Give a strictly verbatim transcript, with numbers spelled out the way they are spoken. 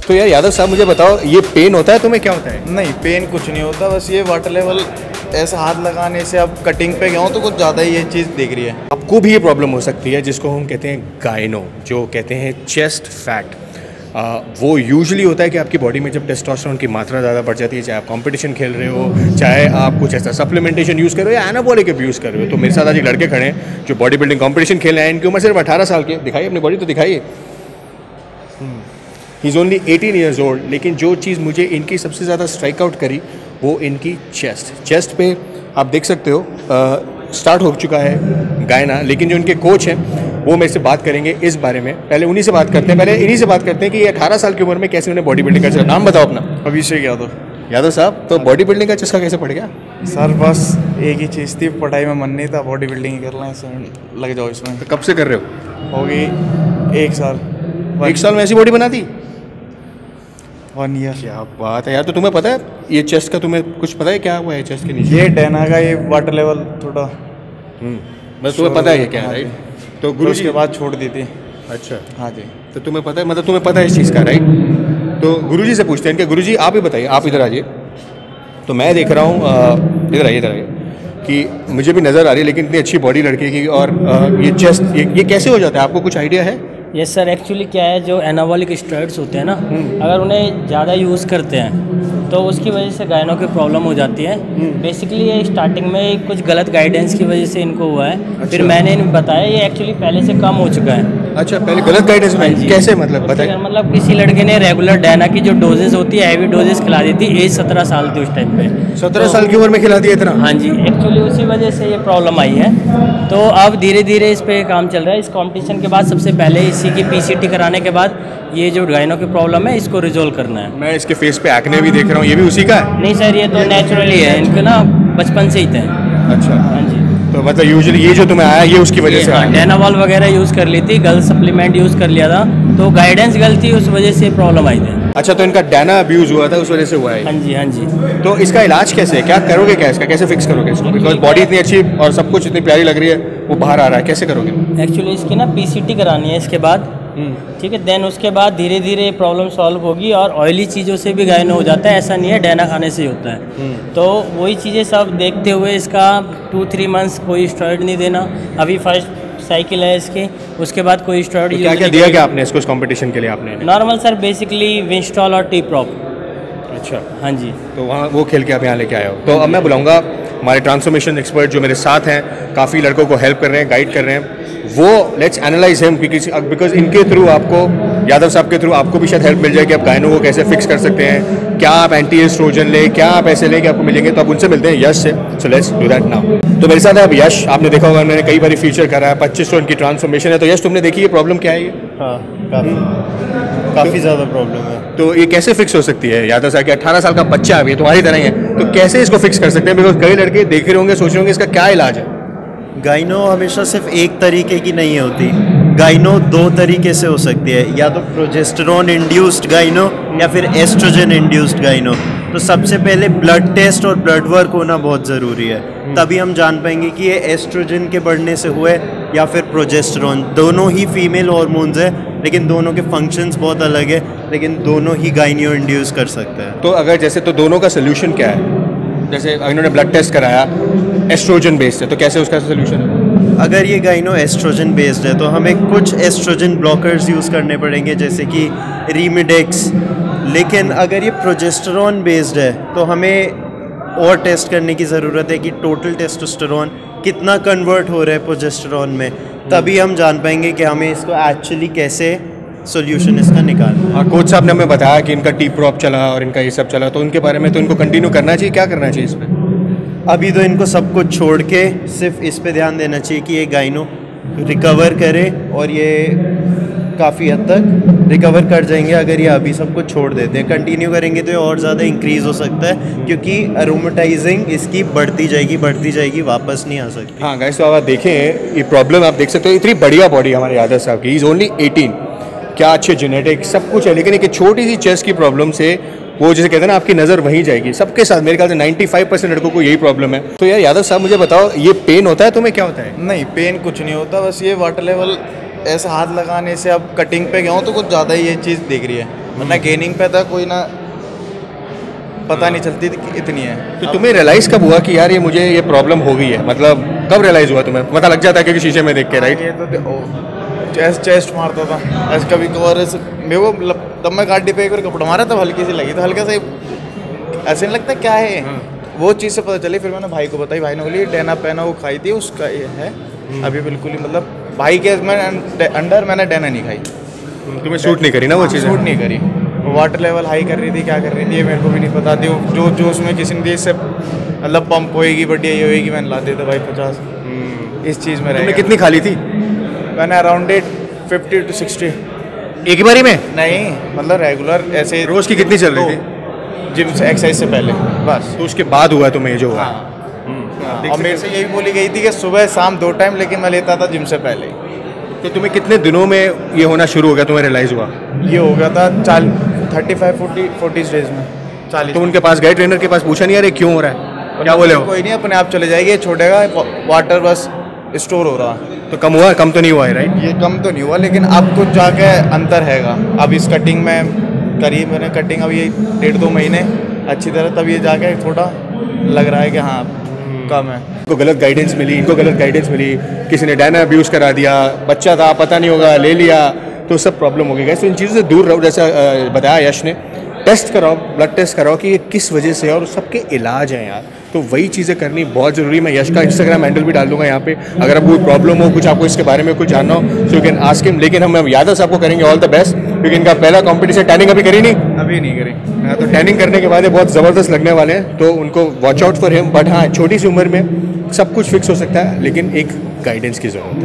तो यार यादव साहब मुझे बताओ, ये पेन होता है तुम्हें, क्या होता है? नहीं, पेन कुछ नहीं होता, बस ये वाटर लेवल ऐसा हाथ लगाने से अब कटिंग पे गया हूँ तो कुछ ज़्यादा ही ये चीज़ दिख रही है। आपको भी ये प्रॉब्लम हो सकती है जिसको हम कहते हैं गायनो, जो कहते हैं चेस्ट फैट। आ, वो यूजुअली होता है कि आपकी बॉडी में जब टेस्टोस्टेरोन की मात्रा ज़्यादा बढ़ जाती है, चाहे आप कंपटीशन खेल रहे हो, चाहे आप कुछ ऐसा सप्लीमेंटेशन यूज़ कर रहे हो या एनाबॉलिक यूज़ कर रहे हो। तो मेरे साथ आज एक लड़के खड़े हैं जो बॉडी बिल्डिंग कॉम्पिटिशन खेल रहे हैं। इनकी उम्र सिर्फ अठारह साल की। दिखाइए अपनी बॉडी तो दिखाइए। He is only eighteen years old. लेकिन जो चीज़ मुझे इनकी सबसे ज़्यादा स्ट्राइक आउट करी वो इनकी चेस्ट चेस्ट पे आप देख सकते हो स्टार्ट हो चुका है गायना। लेकिन जो इनके कोच हैं वो मेरे से बात करेंगे इस बारे में। पहले उन्हीं से बात करते हैं पहले इन्हीं से बात करते हैं कि ये अठारह साल की उम्र में कैसे उन्हें बॉडी बिल्डिंग का चस्का। नाम बताओ अपना। अभिषेक यादव। यादव साहब, तो बॉडी बिल्डिंग का चस्का कैसे पड़ गया? सर बस एक ही चीज़ थी, पढ़ाई में मन नहीं था, बॉडी बिल्डिंग ही कर लें, इसमें लग जाओ इसमें। तो कब से कर रहे हो? हो गई एक साल। एक साल में ऐसी बॉडी बना दी? One year. क्या बात है यार। तो तुम्हें पता है ये चेस्ट का, तुम्हें कुछ पता है क्या हुआ है चेस्ट के नीचे? ये डेना का ये वाटर लेवल थोड़ा बस तुम्हें पता है ये क्या है, राइट? तो गुरु उसके बाद छोड़ दी थी। अच्छा हाँ जी। तो तुम्हें पता है, मतलब तुम्हें पता है इस चीज़ का, राइट? तो गुरुजी से पूछते हैं कि गुरुजी आप ही बताइए, आप इधर आइए। तो मैं देख रहा हूँ, इधर आइए इधर आइए, कि मुझे भी नज़र आ रही है लेकिन इतनी अच्छी बॉडी लड़के की, और आ, ये चेस्ट ये, ये कैसे हो जाता है, आपको कुछ आइडिया है? यस सर, एक्चुअली क्या है, जो एनाबॉलिक स्टेरॉइड्स होते हैं ना, अगर उन्हें ज़्यादा यूज़ करते हैं तो उसकी वजह से गायनों की प्रॉब्लम हो जाती है। बेसिकली ये स्टार्टिंग में कुछ गलत गाइडेंस की वजह से इनको हुआ है। अच्छा। फिर मैंने इन्हें बताया ये एक्चुअली पहले से कम हो चुका है। अच्छा, पहले गलत गाइडेंस में कैसे, मतलब बताइए। मतलब किसी लड़के ने रेगुलर डैना की जो डोजेस होती है, हैवी डोजेस खिला दी थी। एज सत्रह साल थी उस टाइम पे। सत्रह साल की उम्र में खिला दिया इतना? हाँ जी, एक्चुअली उसी वजह से ये प्रॉब्लम आई है। तो अब धीरे धीरे इस पे काम चल रहा है। इस कंपटीशन के बाद सबसे पहले इसी की पीसीटी कराने के बाद ये जो गायनों की प्रॉब्लम है इसको रिजोल्व करना है। मैं इसके फेस पे एक्ने भी देख रहा हूँ, ये भी उसी का है? नहीं सर, ये तो नेचुरली है, इनके ना बचपन से ही थे। अच्छा। हाँ जी। तो मतलब यूजुअली ये जो तुम्हें आया ये उसकी वजह से आया? डेनावॉल वगैरह यूज़ कर ली थी, गलत सप्लीमेंट यूज़ कर लिया था, तो गाइडेंस गलत थी, उस वजह से प्रॉब्लम आई थी। अच्छा, तो इनका डैना अब्यूज़ हुआ था, उस वजह से हुआ है? हाँ जी हाँ जी। तो इसका इलाज कैसे है, क्या करोगे, क्या इसका कैसे फिक्स करोगे इसको? बिकॉज बॉडी इतनी अच्छी और सब कुछ इतनी प्यारी लग रही है, वो बाहर आ रहा है, कैसे करोगे? एक्चुअली इसकी ना पीसीटी करानी है इसके बाद, ठीक है। देन उसके बाद धीरे धीरे प्रॉब्लम सॉल्व होगी। और ऑयली चीज़ों से भी गायन हो जाता है, ऐसा नहीं है डैना खाने से ही होता है। तो वही चीज़ें सब देखते हुए इसका टू थ्री मंथ्स कोई स्टेरॉइड नहीं देना। अभी फर्स्ट साइकिल है इसकी, उसके बाद कोई स्टेरॉइड तो क्या क्या दिया क्या आपने इसको कंपटीशन के लिए आपने? नॉर्मल सर, बेसिकली विंस्टॉल और टी प्रॉप। अच्छा। हाँ जी। तो वहाँ वो खेल के आप यहाँ लेके आए हो। तो अब मैं बुलाऊंगा हमारे ट्रांसफॉर्मेशन एक्सपर्ट जो मेरे साथ हैं, काफ़ी लड़कों को हेल्प कर रहे हैं, गाइड कर रहे हैं। वो लेट्स एनालाइज हिम, बिकॉज इनके थ्रू आपको, यादव साहब के थ्रू आपको भी शायद हेल्प मिल जाए कि आप गायनों को कैसे फिक्स कर सकते हैं, क्या आप एंटी एस्ट्रोजन लें, क्या आप ऐसे लें कि आपको मिलेंगे। तो आप उनसे मिलते हैं यश से। So let's do that now. तो मेरे साथ है अब यश। आपने देखा होगा मैंने कई बार फीचर करा है, पच्चीस सौ इनकी ट्रांसफॉर्मेशन है। तो यश, तुमने देखी ये प्रॉब्लम क्या है? ये हाँ, काफ़ी काफ़ी ज़्यादा प्रॉब्लम है। तो ये कैसे फिक्स हो सकती है? यादव साहब कि अठारह साल का बच्चा अभी तुम्हारी तरह ही है, तो कैसे इसको फिक्स कर सकते हैं? बिकॉज कई लड़के देख रहे होंगे, सोच रहे होंगे इसका क्या इलाज है। गाइनो हमेशा सिर्फ एक तरीके की नहीं होती। गाइनो दो तरीके से हो सकती है, या तो प्रोजेस्टेरॉन इंड्यूस्ड गाइनो या फिर एस्ट्रोजन इंड्यूस्ड गाइनो। तो सबसे पहले ब्लड टेस्ट और ब्लड वर्क होना बहुत ज़रूरी है, तभी हम जान पाएंगे कि ये एस्ट्रोजन के बढ़ने से हुए या फिर प्रोजेस्टेरॉन। दोनों ही फीमेल हार्मोन्स है, लेकिन दोनों के फंक्शंस बहुत अलग है, लेकिन दोनों ही गाइनो इंड्यूस कर सकते हैं। तो अगर जैसे, तो दोनों का सोल्यूशन क्या है? जैसे इन्होंने ब्लड टेस्ट कराया, एस्ट्रोजन बेस्ड है, तो कैसे उसका सोल्यूशन है? अगर ये गाइनो एस्ट्रोजन बेस्ड है तो हमें कुछ एस्ट्रोजन ब्लॉकर्स यूज़ करने पड़ेंगे, जैसे कि रीमिडेक्स। लेकिन अगर ये प्रोजेस्टेरॉन बेस्ड है तो हमें और टेस्ट करने की ज़रूरत है कि टोटल टेस्टोस्टेरोन कितना कन्वर्ट हो रहा है प्रोजेस्टेरॉन में, तभी हम जान पाएंगे कि हमें इसको एक्चुअली कैसे सोल्यूशन इसका निकालना है। हाँ, कोच साहब ने हमें बताया कि इनका टी प्रॉप चला और इनका ये सब चला, तो उनके बारे में तो इनको कंटिन्यू करना चाहिए, क्या करना चाहिए इस पर? अभी तो इनको सब कुछ छोड़ के सिर्फ इस पे ध्यान देना चाहिए कि ये गाइनो रिकवर करे, और ये काफ़ी हद तक रिकवर कर जाएंगे अगर ये अभी सब कुछ छोड़ देते हैं। कंटिन्यू करेंगे तो ये और ज़्यादा इंक्रीज़ हो सकता है, क्योंकि अरोमेटाइजिंग इसकी बढ़ती जाएगी बढ़ती जाएगी वापस नहीं आ सकती। हाँ गाइस, तो आप देखें ये प्रॉब्लम आप देख सकते हो, इतनी बढ़िया बॉडी हमारे यादव साहब की, इज़ ओनली एटीन, क्या अच्छे जेनेटिक सब कुछ है, लेकिन एक छोटी सी चेस्ट की प्रॉब्लम से वो जैसे कहते हैं ना आपकी नज़र वहीं जाएगी। सबके साथ मेरे ख्याल से पचानवे परसेंट लड़कों को यही प्रॉब्लम है। तो यार यादव साहब मुझे बताओ, ये पेन होता है तुम्हें, क्या होता है? नहीं, पेन कुछ नहीं होता, बस ये वाटर लेवल ऐसा हाथ लगाने से अब कटिंग पे गया हूँ तो कुछ ज़्यादा ही ये चीज़ दिख रही है। वरना गेनिंग पे था कोई ना पता नहीं चलती थी कि इतनी है। तो तुम्हें रियलाइज़ कब हुआ कि यार ये मुझे ये प्रॉब्लम हो गई है? मतलब कब रियलाइज़ हुआ तुम्हें? पता लग जाता है क्योंकि शीशे में देख के, राइट? ये तो चेस्ट चेस्ट मारता था ऐसे कभी कभार ऐसे मेरे को मतलब तब मैं गाड़ी पे एक बार कपड़ा मारा तब हल्की सी लगी तो हल्का सा ऐसे नहीं लगता क्या है वो चीज़ से पता चली। फिर मैंने भाई को बताई, भाई ने बोली डेना पहना वो खाई थी उसका ये है अभी बिल्कुल ही मतलब भाई के मैं अंडर मैंने डेना नहीं खाई। तुम्हें शूट नहीं करी ना वो चीज़? शूट नहीं करी। वाटर लेवल हाई कर रही थी क्या कर रही थी ये मेरे को भी नहीं पता थी। जो जो उसमें किसी ने दी इससे मतलब पंप होएगी बढ़िया ये होएगी मैंने ला दिया था भाई पचास इस चीज़ में। तुमने कितनी खा ली थी? मैंने around eight fifty to sixty. एक ही बारी में? नहीं मतलब रेगुलर ऐसे। रोज़ की कितनी चल रही थी? जिम से एक्सरसाइज से पहले बस। तो उसके बाद हुआ तुम्हें जो हुआ? हाँ। और मेरे से यही बोली गई थी कि सुबह शाम दो टाइम लेकिन मैं लेता था जिम से पहले। तो तुम्हें कितने दिनों में ये होना शुरू हो गया, तुम्हें रियलाइज़ हुआ? ये हो गया था चाल thirty five forty forties days में चालीस। तो उनके पास गए ट्रेनर के पास, पूछा नहीं यार ये क्यों हो रहा है? क्या बोले हो? कोई नहीं अपने आप चले जाएगी, छोड़ेगा वाटर बस स्टोर हो रहा। तो कम हुआ? कम तो नहीं हुआ है, राइट? ये कम तो नहीं हुआ लेकिन अब कुछ जाके अंतर हैगा। अब इस कटिंग में करी मैंने कटिंग अब ये डेढ़ दो महीने अच्छी तरह तब ये जाके थोड़ा लग रहा है कि हाँ कम है। इनको गलत गाइडेंस मिली, इनको गलत गाइडेंस मिली, किसी ने डायना अब्यूज़ करा दिया, बच्चा था पता नहीं होगा ले लिया, तो सब प्रॉब्लम हो गई। तो इन चीज़ों से दूर रहो। जैसा बताया यश ने, टेस्ट कराओ, ब्लड टेस्ट कराओ कि ये किस वजह से है और सबके इलाज हैं यार। तो वही चीज़ें करनी बहुत ज़रूरी। मैं यश का इंस्टाग्राम हैंडल भी डाल दूंगा यहाँ पे, अगर आपको कोई प्रॉब्लम हो, कुछ आपको इसके बारे में कुछ जानना हो so you can ask him. लेकिन हम यादव साहब को करेंगे ऑल द बेस्ट क्योंकि इनका पहला कॉम्पिटिशन टैनिंग अभी करी नहीं अभी नहीं करी। हाँ, तो टैनिंग करने के बाद ये बहुत ज़बरदस्त लगने वाले हैं, तो उनको watch out for him. But हाँ, छोटी सी उम्र में सब कुछ फिक्स हो सकता है लेकिन एक गाइडेंस की ज़रूरत है।